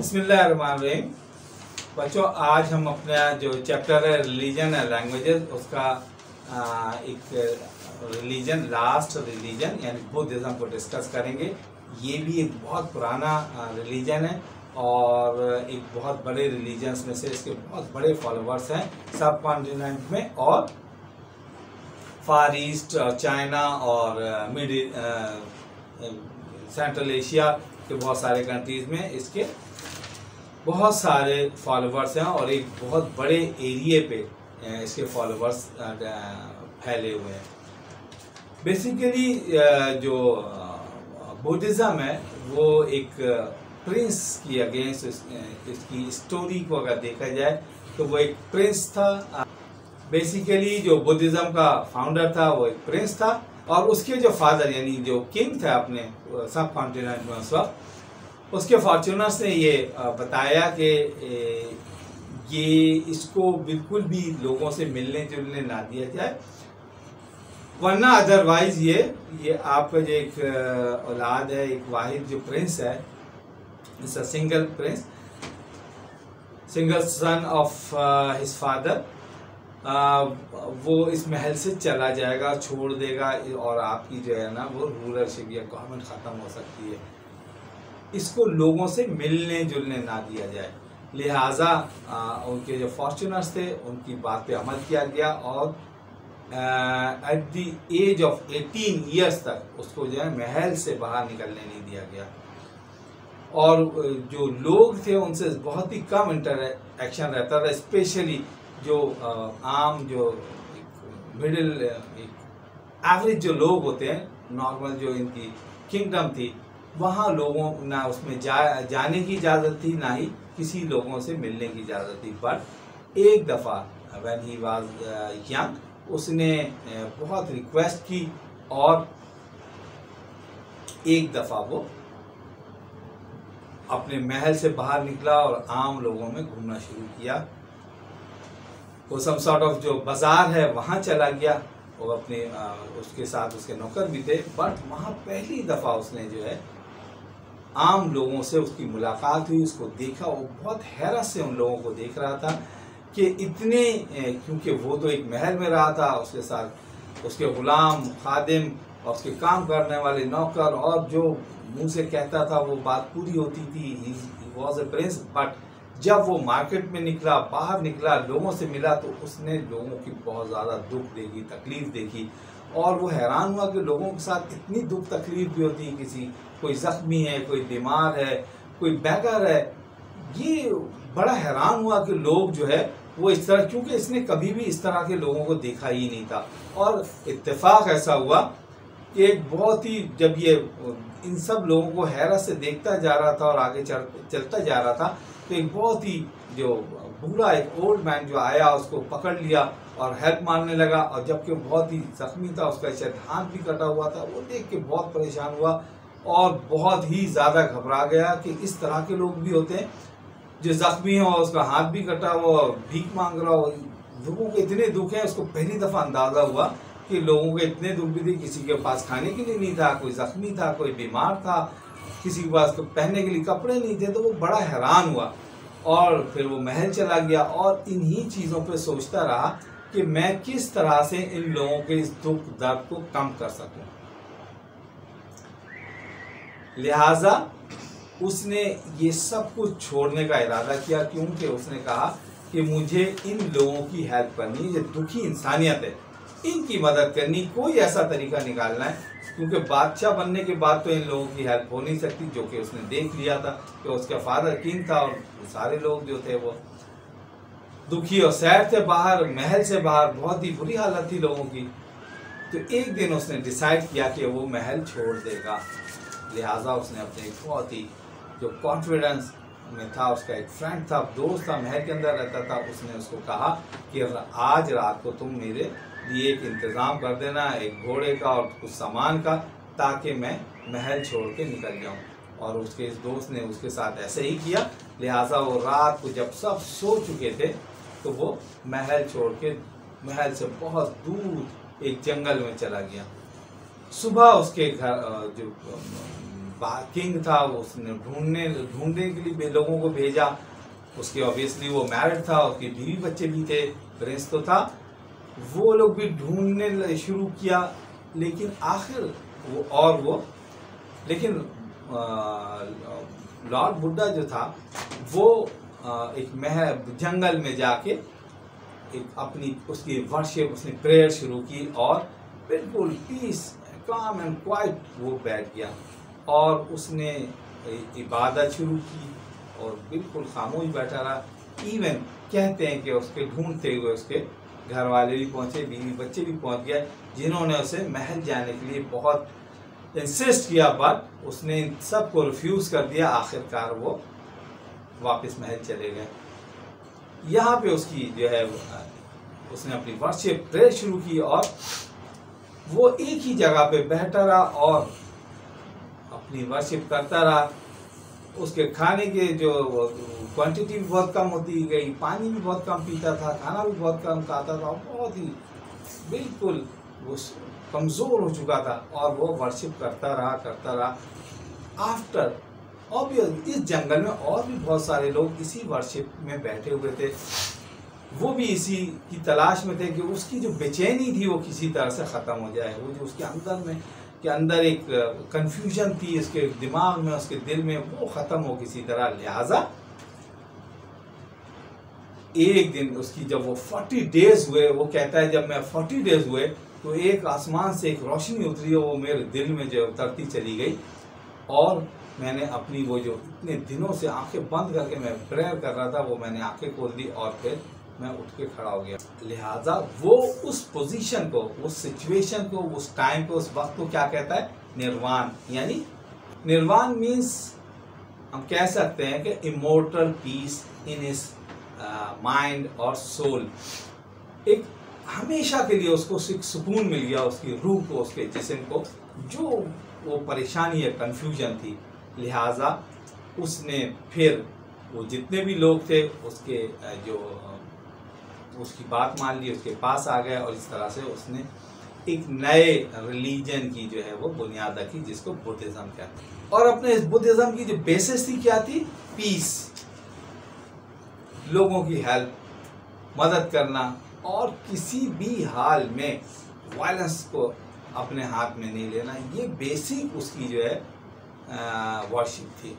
बिस्मिल्लाहिर्रहमानिर्रहीम। बच्चों, आज हम अपना जो चैप्टर है रिलीजन एंड लैंग्वेजेस, उसका एक रिलीजन, लास्ट रिलीजन यानी बुद्धिज्म को डिस्कस करेंगे। ये भी एक बहुत पुराना रिलीजन है और एक बहुत बड़े रिलीजन्स में से इसके बहुत बड़े फॉलोअर्स हैं सब कॉन्टिनेंट में, और फार ईस्ट और चाइना और सेंट्रल एशिया के बहुत सारे कंट्रीज में इसके बहुत सारे फॉलोअर्स हैं और एक बहुत बड़े एरिए पे इसके फॉलोअर्स फैले हुए हैं। बेसिकली जो बुद्धिज्म है वो एक प्रिंस की अगेंस्ट, इसकी स्टोरी को अगर देखा जाए तो वो एक प्रिंस था। बेसिकली जो बुद्धिज्म का फाउंडर था वो एक प्रिंस था और उसके जो फादर यानी जो किंग थे अपने सब कॉन्टिनेंट में उस वक्त, उसके फॉर्च्यूनर्स ने ये बताया कि ये इसको बिल्कुल भी लोगों से मिलने जुलने ना दिया जाए, वरना अदरवाइज ये आपका जो एक औलाद है, एक वाहिद जो प्रिंस है, it's a single prince, single son of his father, वो इस महल से चला जाएगा, छोड़ देगा और आपकी जो है ना वो रूलरशिप या गवर्नमेंट ख़त्म हो सकती है। इसको लोगों से मिलने जुलने ना दिया जाए। लिहाजा उनके जो फॉर्च्यूनर्स थे उनकी बात पे अमल किया गया और at the age of 18 years तक उसको जो है महल से बाहर निकलने नहीं दिया गया और जो लोग थे उनसे बहुत ही कम इंटरेक्शन रहता था, स्पेशली जो आम जो मिडिल एवरेज जो लोग होते हैं, नॉर्मल जो इनकी किंगडम थी, वहाँ लोगों ना उसमें जाने की इजाज़त थी, ना ही किसी लोगों से मिलने की इजाज़त थी। बट एक दफ़ा व्हेन ही वाज यंग, उसने बहुत रिक्वेस्ट की और एक दफ़ा वो अपने महल से बाहर निकला और आम लोगों में घूमना शुरू किया। वो सम सॉर्ट ऑफ जो बाजार है वहाँ चला गया और अपने उसके साथ उसके नौकर भी थे। बट वहाँ पहली दफ़ा उसने जो है आम लोगों से उसकी मुलाकात हुई, उसको देखा। वो बहुत हैरत से उन लोगों को देख रहा था कि इतने, क्योंकि वो तो एक महल में रहा था, उसके साथ उसके गुलाम, खादिम और उसके काम करने वाले नौकर, और जो मुंह से कहता था वो बात पूरी होती थी। He was a prince. But जब वो मार्केट में निकला, बाहर निकला, लोगों से मिला, तो उसने लोगों की बहुत ज़्यादा दुख देखी, तकलीफ देखी और वो हैरान हुआ कि लोगों के साथ इतनी दुख तकलीफ भी होती है। किसी कोई ज़ख्मी है, कोई बीमार है, कोई बेघर है। ये बड़ा हैरान हुआ कि लोग जो है वो इस तरह, क्योंकि इसने कभी भी इस तरह के लोगों को देखा ही नहीं था। और इत्तेफाक ऐसा हुआ कि एक बहुत ही, जब ये इन सब लोगों को हैरत से देखता जा रहा था और आगे चलता जा रहा था, तो एक बहुत ही जो बूढ़ा एक ओल्ड मैन जो आया, उसको पकड़ लिया और हेल्प मांगने लगा। और जबकि वो बहुत ही जख्मी था, उसका शायद हाथ भी कटा हुआ था, वो देख के बहुत परेशान हुआ और बहुत ही ज़्यादा घबरा गया कि इस तरह के लोग भी होते हैं जो जख्मी हो, उसका हाथ भी कटा हुआ, भीख मांग रहा हो। लोगों को इतने दुख है, उसको पहली दफ़ा अंदाज़ा हुआ कि लोगों के इतने दुख भी थे। किसी के पास खाने के लिए नहीं था, कोई जख्मी था, कोई बीमार था, किसी के पास पहनने के लिए कपड़े नहीं थे। तो वो बड़ा हैरान हुआ और फिर वो महल चला गया और इन्हीं चीज़ों पे सोचता रहा कि मैं किस तरह से इन लोगों के इस दुख दर्द को कम कर सकूं। लिहाजा उसने ये सब कुछ छोड़ने का इरादा किया, क्योंकि उसने कहा कि मुझे इन लोगों की हेल्प करनी है, जो दुखी इंसानियत है, इनकी मदद करनी, कोई ऐसा तरीका निकालना है। क्योंकि बादशाह बनने के बाद तो इन लोगों की हेल्प हो नहीं सकती, जो कि उसने देख लिया था कि उसका फादर किंग था और सारे लोग जो थे वो दुखी और सैड थे। बाहर, महल से बाहर बहुत ही बुरी हालत थी लोगों की। तो एक दिन उसने डिसाइड किया कि वो महल छोड़ देगा। लिहाजा उसने अपने एक बहुत ही जो कॉन्फिडेंस में था, उसका एक फ्रेंड था, दोस्त था, महल के अंदर रहता था, उसने उसको कहा कि आज रात को तुम मेरे लिए एक इंतज़ाम कर देना, एक घोड़े का और कुछ सामान का, ताकि मैं महल छोड़ के निकल जाऊं। और उसके इस दोस्त ने उसके साथ ऐसे ही किया। लिहाजा वो रात को जब सब सो चुके थे तो वो महल छोड़ के, महल से बहुत दूर एक जंगल में चला गया। सुबह उसके घर जो किंग था, उसने ढूंढने के लिए लोगों को भेजा। उसके ऑब्वियसली वो मैरिड था, उसके बीवी बच्चे भी थे, प्रिंस तो था। वो लोग भी ढूंढने शुरू किया, लेकिन आखिर लेकिन लॉर्ड बुद्धा जो था वो एक जंगल में जाके एक अपनी उसकी वर्शिप, उसने प्रेयर शुरू की और बिल्कुल पीस, काम एंड क्वाइट वो बैठ गया और उसने इबादत शुरू की और बिल्कुल खामोश बैठा रहा। इवन कहते हैं कि उसके ढूंढते हुए उसके घर वाले भी पहुंचे, बीवी बच्चे भी पहुंच गए, जिन्होंने उसे महल जाने के लिए बहुत इंसिस्ट किया, बट उसने सबको रिफ्यूज कर दिया। आखिरकार वो वापस महल चले गए। यहाँ पे उसकी जो है उसने अपनी वर्शिप प्रेयर शुरू की और वो एक ही जगह पे बैठा रहा और अपनी वर्शिप करता रहा। उसके खाने के जो क्वांटिटी भी बहुत कम होती गई, पानी भी बहुत कम पीता था, खाना भी बहुत कम खाता था, बहुत ही बिल्कुल वो कमज़ोर हो चुका था और वो वर्शिप करता रहा। आफ्टर ऑब्वियस इस जंगल में और भी बहुत सारे लोग इसी वर्शिप में बैठे हुए थे, वो भी इसी की तलाश में थे कि उसकी जो बेचैनी थी वो किसी तरह से ख़त्म हो जाए। वो जो उसके अंदर एक कंफ्यूजन थी, उसके दिमाग में, उसके दिल में, वो ख़त्म हो किसी तरह। लिहाजा एक दिन उसकी जब वो 40 डेज हुए, वो कहता है जब मैं 40 डेज हुए तो एक आसमान से एक रोशनी उतरी और वो मेरे दिल में जो उतरती चली गई और मैंने अपनी वो जो इतने दिनों से आंखें बंद करके मैं प्रेयर कर रहा था, वो मैंने आंखें खोल दी और फिर मैं उठ के खड़ा हो गया। लिहाजा वो उस पोजीशन को, उस सिचुएशन को, उस टाइम को, उस वक्त को क्या कहता है? निर्वाण। यानी निर्वाण मीन्स हम कह सकते हैं कि immortal peace in his mind और सोल। एक हमेशा के लिए उसको सुकून मिल गया, उसकी रूह को, उसके जिस्म को, जो वो परेशानी या कन्फ्यूजन थी। लिहाजा उसने फिर वो जितने भी लोग थे उसके जो उसकी बात मान ली, उसके पास आ गए और इस तरह से उसने एक नए रिलीजन की जो है वो बुनियाद रखी, जिसको बुद्धिज्म कहते हैं। और अपने इस बुद्धिज्म की जो बेसिस थी क्या थी? पीस, लोगों की हेल्प, मदद करना और किसी भी हाल में वायलेंस को अपने हाथ में नहीं लेना। ये बेसिक उसकी जो है वर्शिप थी।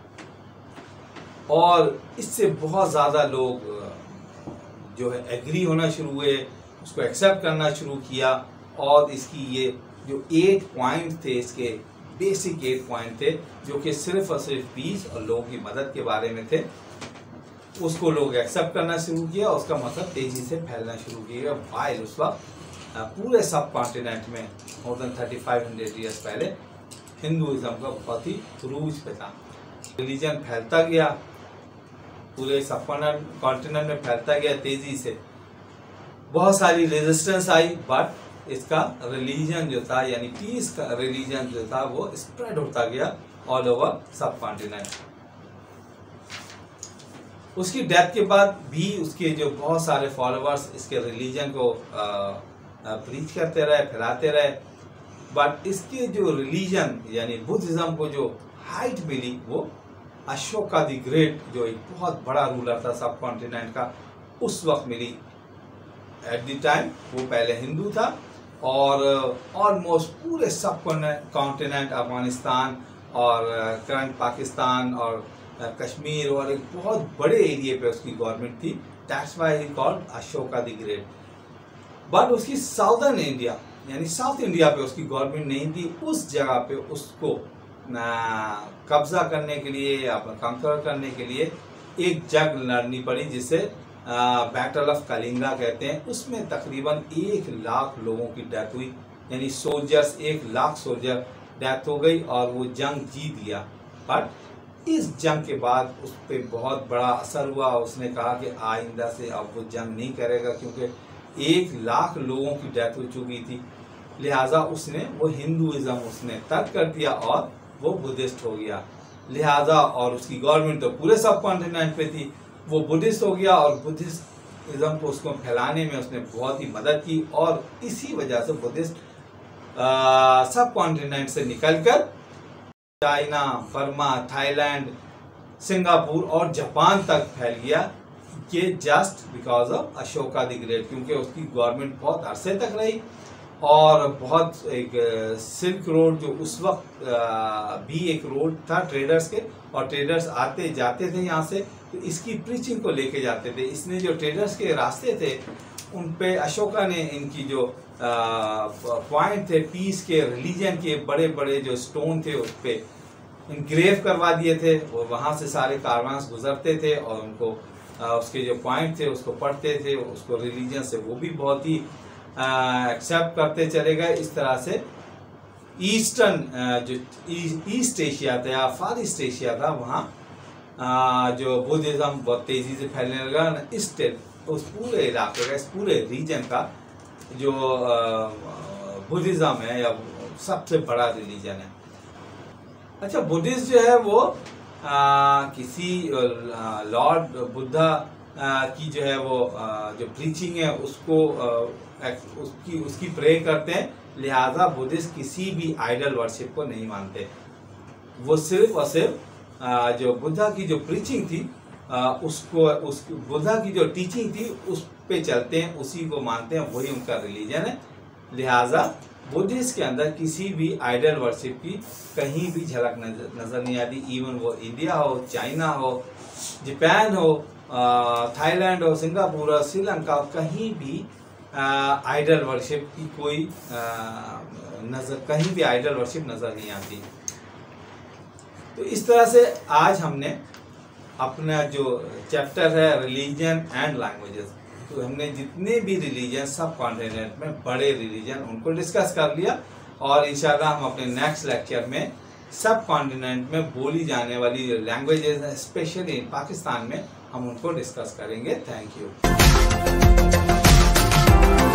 और इससे बहुत ज़्यादा लोग जो है एग्री होना शुरू हुए, उसको एक्सेप्ट करना शुरू किया। और इसकी ये जो 8 पॉइंट थे, इसके बेसिक 8 पॉइंट थे, जो कि सिर्फ और सिर्फ पीस और लोगों की मदद के बारे में थे, उसको लोग एक्सेप्ट करना शुरू किया। उसका मतलब तेजी से फैलना शुरू किया। वाइल उस वक्त पूरे सब कॉन्टिनेंट में मोर देन 3500 ईयर्स पहले हिंदुइज्म का बहुत ही रूज पे था। रिलीजन फैलता गया, पूरे सब कॉन्टिनेंट में फैलता गया तेजी से। बहुत सारी रेजिस्टेंस आई, बट इसका रिलीजन जो था, यानी पीस का रिलीजन जो था, वो स्प्रेड होता गया ऑल ओवर सब कॉन्टिनेंट। उसकी डेथ के बाद भी उसके जो बहुत सारे फॉलोअर्स इसके रिलीजन को प्रीच करते रहे, फैलाते रहे। बट इसके जो रिलीजन यानी बुद्धिज्म को जो हाइट मिली, वो अशोका द ग्रेट, जो एक बहुत बड़ा रूलर था सब कॉन्टिनेंट का, उस वक्त मिली। एट द टाइम वो पहले हिंदू था और ऑलमोस्ट पूरे सब कॉन्टिनेंट, अफगानिस्तान और करंट पाकिस्तान और कश्मीर और एक बहुत बड़े एरिया पे उसकी गवर्नमेंट थी। That's why he called Ashoka the great. But उसकी साउदर्न इंडिया यानी साउथ इंडिया पे उसकी गवर्नमेंट नहीं थी। उस जगह पे उसको कब्जा करने के लिए या कंकर करने के लिए एक जंग लड़नी पड़ी, जिसे बैटल ऑफ कलिंगा कहते हैं। उसमें तकरीबन 1 लाख लोगों की डेथ हुई, यानी सोल्जर्स 1 लाख सोल्जर डेथ हो गई और वो जंग जीत गया। बट इस जंग के बाद उस पर बहुत बड़ा असर हुआ। उसने कहा कि आइंदा से अब वो जंग नहीं करेगा, क्योंकि 1 लाख लोगों की डेथ हो चुकी थी। लिहाजा उसने वो हिंदुइज्म उसने तर्क कर दिया और वो बुद्धिस्ट हो गया। लिहाजा और उसकी गवर्नमेंट तो पूरे सब कॉन्टिनेंट पे थी, वो बुद्धिस्ट हो गया और बुद्धिज्म को उसको फैलाने में उसने बहुत ही मदद की। और इसी वजह से बुद्धिस्ट सब कॉन्टिनेंट से निकलकर चाइना, बर्मा, थाईलैंड, सिंगापुर और जापान तक फैल गया, कि just because of Ashoka the great, क्योंकि उसकी गवर्नमेंट बहुत अरसे तक रही और बहुत एक सिल्क रोड जो उस वक्त भी एक रोड था ट्रेडर्स के, और ट्रेडर्स आते जाते थे यहाँ से, तो इसकी प्रीचिंग को लेके जाते थे। इसने जो ट्रेडर्स के रास्ते थे उन पे अशोका ने इनकी जो पॉइंट थे पीस के, रिलीजन के, बड़े बड़े जो स्टोन थे उस पे इनग्रेव करवा दिए थे, और वहाँ से सारे कारवांस गुजरते थे और उनको उसके जो पॉइंट थे उसको पढ़ते थे, उसको रिलीजन से वो भी बहुत ही एक्सेप्ट करते चले गए। इस तरह से ईस्टर्न जो ईस्ट एशिया था या फार ईस्ट एशिया था, वहाँ जो बुद्धिज्म बहुत तेजी से फैलने लगा। उस पूरे इलाके का, इस पूरे रीजन का जो बुद्धिज्म है या सबसे बड़ा रिलीजन है। अच्छा, बुद्धिस्ट जो है वो किसी लॉर्ड बुद्धा की जो है वो जो प्रीचिंग है उसको उसकी प्रे करते हैं, लिहाजा बुद्धिस्ट किसी भी आइडल वर्शिप को नहीं मानते। वो सिर्फ और सिर्फ जो बुद्धा की जो प्रीचिंग थी उस बुद्धा की जो टीचिंग थी उस पे चलते हैं, उसी को मानते हैं, वही उनका रिलीजन है। लिहाजा बुद्धिस्ट के अंदर किसी भी आइडल वर्शिप की कहीं भी झलक नजर नहीं आती। इवन वो इंडिया हो, चाइना हो, जापान हो, थाईलैंड हो, सिंगापुर हो, श्रीलंका हो, कहीं भी आइडल वर्शिप की कोई कहीं भी आइडल वर्शिप नजर नहीं आती। तो इस तरह से आज हमने अपना जो चैप्टर है रिलीजन एंड लैंग्वेजेस, तो हमने जितने भी रिलीजन सब कॉन्टिनेंट में बड़े रिलीजन उनको डिस्कस कर लिया, और इंशाल्लाह हम अपने नेक्स्ट लेक्चर में सब कॉन्टिनेंट में बोली जाने वाली लैंग्वेजेस स्पेशली पाकिस्तान में हम उनको डिस्कस करेंगे। Thank you.